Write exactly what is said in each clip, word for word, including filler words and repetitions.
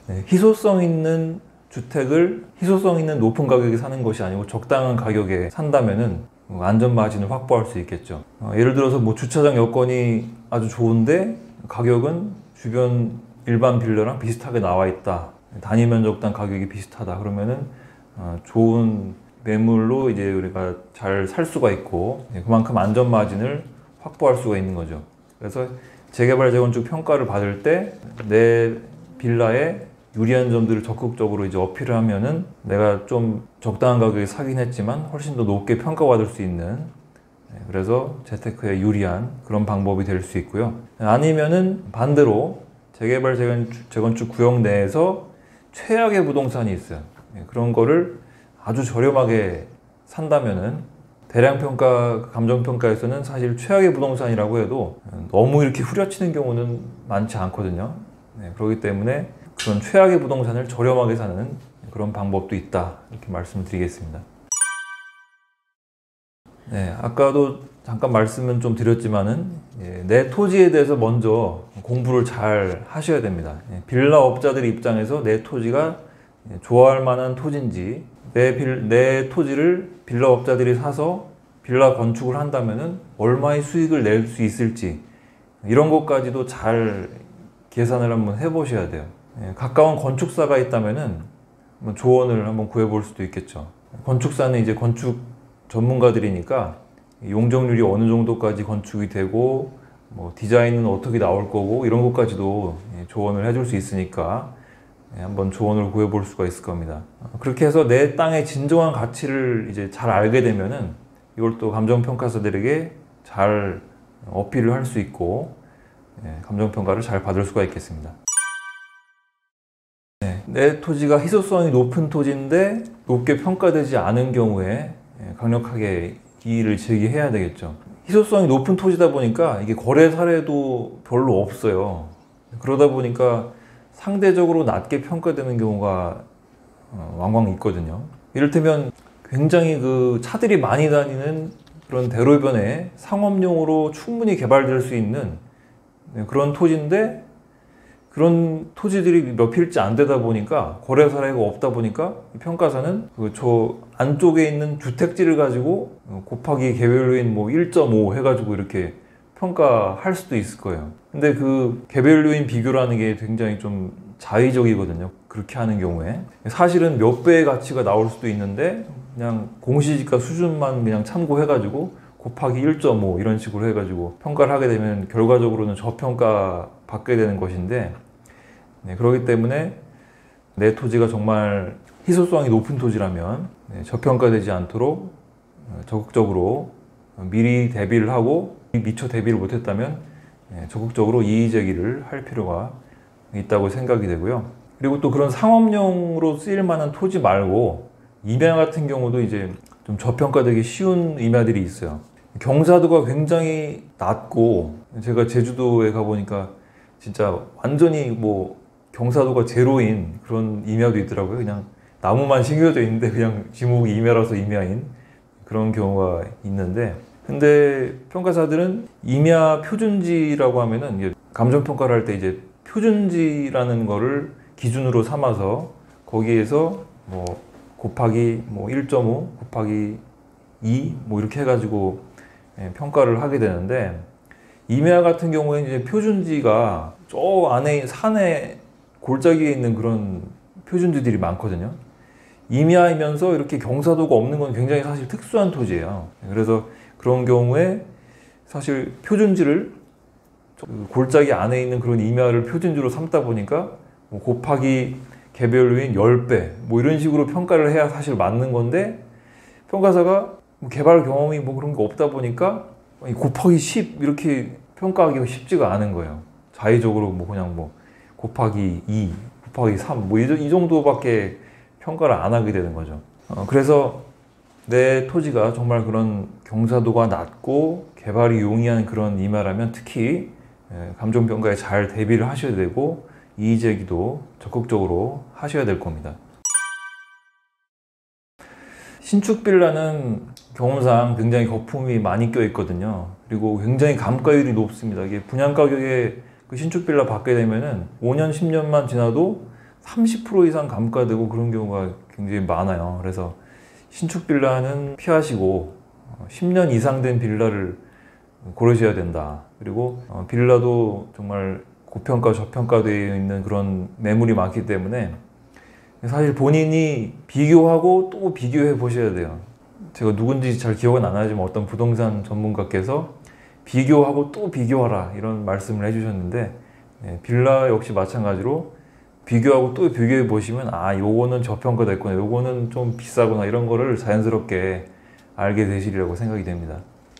네, 희소성 있는 주택을 희소성 있는 높은 가격에 사는 것이 아니고 적당한 가격에 산다면은 안전 마진을 확보할 수 있겠죠. 어, 예를 들어서 뭐 주차장 여건이 아주 좋은데 가격은 주변 일반 빌라랑 비슷하게 나와 있다. 단위 면적당 가격이 비슷하다. 그러면은 어, 좋은 매물로 이제 우리가 잘 살 수가 있고 그만큼 안전 마진을 확보할 수가 있는 거죠. 그래서 재개발 재건축 평가를 받을 때 내 빌라에 유리한 점들을 적극적으로 이제 어필을 하면은 내가 좀 적당한 가격에 사긴 했지만 훨씬 더 높게 평가받을 수 있는, 그래서 재테크에 유리한 그런 방법이 될 수 있고요. 아니면은 반대로 재개발 재건축, 재건축 구역 내에서 최악의 부동산이 있어요. 그런 거를 아주 저렴하게 산다면은 대량평가, 감정평가에서는 사실 최악의 부동산이라고 해도 너무 이렇게 후려치는 경우는 많지 않거든요. 네, 그렇기 때문에 그런 최악의 부동산을 저렴하게 사는 그런 방법도 있다, 이렇게 말씀을 드리겠습니다. 네, 아까도 잠깐 말씀은 좀 드렸지만은 예, 내 토지에 대해서 먼저 공부를 잘 하셔야 됩니다. 예, 빌라 업자들 입장에서 내 토지가 좋아할 만한 토지인지, 내, 빌, 내 토지를 빌라 업자들이 사서 빌라 건축을 한다면은 얼마의 수익을 낼 수 있을지, 이런 것까지도 잘 계산을 한번 해보셔야 돼요. 예, 가까운 건축사가 있다면은 조언을 한번 구해볼 수도 있겠죠. 건축사는 이제 건축 전문가들이니까 용적률이 어느 정도까지 건축이 되고 뭐 디자인은 어떻게 나올 거고 이런 것까지도 조언을 해줄 수 있으니까 한번 조언을 구해볼 수가 있을 겁니다. 그렇게 해서 내 땅의 진정한 가치를 이제 잘 알게 되면은 이걸 또 감정평가사들에게 잘 어필을 할 수 있고 감정평가를 잘 받을 수가 있겠습니다. 네, 내 토지가 희소성이 높은 토지인데 높게 평가되지 않은 경우에 강력하게 이의를 제기해야 되겠죠. 희소성이 높은 토지다 보니까 이게 거래 사례도 별로 없어요. 그러다 보니까 상대적으로 낮게 평가되는 경우가 왕왕 있거든요. 이를테면 굉장히 그 차들이 많이 다니는 그런 대로변에 상업용으로 충분히 개발될 수 있는 그런 토지인데 그런 토지들이 몇 필지 안 되다 보니까 거래 사례가 없다 보니까 평가사는 그 저 안쪽에 있는 주택지를 가지고 곱하기 개별요인 뭐 일 점 오 해가지고 이렇게 평가할 수도 있을 거예요. 근데 그 개별요인 비교라는 게 굉장히 좀 자의적이거든요. 그렇게 하는 경우에 사실은 몇 배의 가치가 나올 수도 있는데 그냥 공시지가 수준만 그냥 참고해가지고 곱하기 일 점 오 이런 식으로 해가지고 평가를 하게 되면 결과적으로는 저평가 받게 되는 것인데, 네, 그렇기 때문에 내 토지가 정말 희소성이 높은 토지라면 네, 저평가되지 않도록 적극적으로 미리 대비를 하고 미처 대비를 못했다면 네, 적극적으로 이의 제기를 할 필요가 있다고 생각이 되고요. 그리고 또 그런 상업용으로 쓰일 만한 토지 말고 임야 같은 경우도 이제 좀 저평가되기 쉬운 임야들이 있어요. 경사도가 굉장히 낮고, 제가 제주도에 가보니까 진짜 완전히 뭐 경사도가 제로인 그런 임야도 있더라고요. 그냥 나무만 심겨져 있는데 그냥 지목이 임야라서 임야인 그런 경우가 있는데, 근데 평가사들은 임야 표준지라고 하면은 감정평가를 할 때 이제 표준지라는 거를 기준으로 삼아서 거기에서 뭐 곱하기 뭐 일 점 오 곱하기 이 뭐 이렇게 해가지고 평가를 하게 되는데, 임야 같은 경우에는 이제 표준지가 저 안에 산에 골짜기에 있는 그런 표준지들이 많거든요. 임야이면서 이렇게 경사도가 없는 건 굉장히 사실 특수한 토지예요. 그래서 그런 경우에 사실 표준지를 골짜기 안에 있는 그런 임야를 표준지로 삼다 보니까 뭐 곱하기 개별요인 십 배 뭐 이런 식으로 평가를 해야 사실 맞는 건데, 평가사가 개발 경험이 뭐 그런 게 없다 보니까 곱하기 십 이렇게 평가하기가 쉽지가 않은 거예요. 자의적으로 뭐 그냥 뭐 곱하기 이, 곱하기 삼 뭐 이 정도밖에 평가를 안 하게 되는 거죠. 어, 그래서 내 토지가 정말 그런 경사도가 낮고 개발이 용이한 그런 임야라면 특히 감정평가에 잘 대비를 하셔야 되고 이의 제기도 적극적으로 하셔야 될 겁니다. 신축 빌라는 경험상 굉장히 거품이 많이 껴 있거든요. 그리고 굉장히 감가율이 높습니다. 이게 분양 가격에 그 신축 빌라 받게 되면은 오 년, 십 년만 지나도 삼십 퍼센트 이상 감가되고 그런 경우가 굉장히 많아요. 그래서 신축 빌라는 피하시고 십 년 이상 된 빌라를 고르셔야 된다. 그리고 빌라도 정말 고평가 저평가되어 있는 그런 매물이 많기 때문에 사실 본인이 비교하고 또 비교해 보셔야 돼요. 제가 누군지 잘 기억은 안 나지만 어떤 부동산 전문가께서 비교하고 또 비교하라 이런 말씀을 해주셨는데, 빌라 역시 마찬가지로 비교하고 또 비교해 보시면 아 요거는 저평가됐구나, 요거는 좀 비싸구나, 이런 거를 자연스럽게 알게 되시리라고 생각이 됩니다.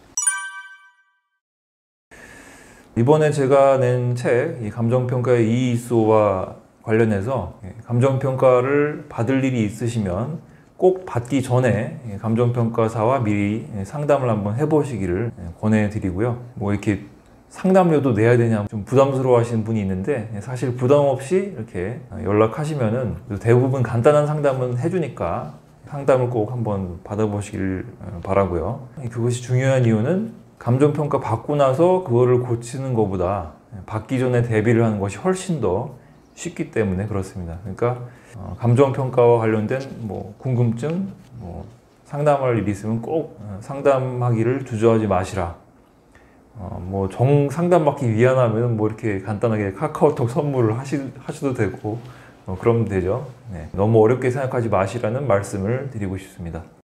이번에 제가 낸 책 감정평가의 이이소와 관련해서 감정평가를 받을 일이 있으시면 꼭 받기 전에 감정평가사와 미리 상담을 한번 해보시기를 권해드리고요. 뭐 이렇게 상담료도 내야 되냐 좀 부담스러워 하시는 분이 있는데, 사실 부담 없이 이렇게 연락하시면은 대부분 간단한 상담은 해주니까 상담을 꼭 한번 받아보시길 바라고요. 그것이 중요한 이유는 감정평가 받고 나서 그거를 고치는 것보다 받기 전에 대비를 하는 것이 훨씬 더 쉽기 때문에 그렇습니다. 그러니까 어, 감정평가와 관련된 뭐 궁금증, 뭐 상담할 일이 있으면 꼭 상담하기를 주저하지 마시라. 어, 뭐 정 상담받기 미안하면 뭐 이렇게 간단하게 카카오톡 선물을 하시, 하셔도 되고 어, 그러면 되죠. 네. 너무 어렵게 생각하지 마시라는 말씀을 드리고 싶습니다.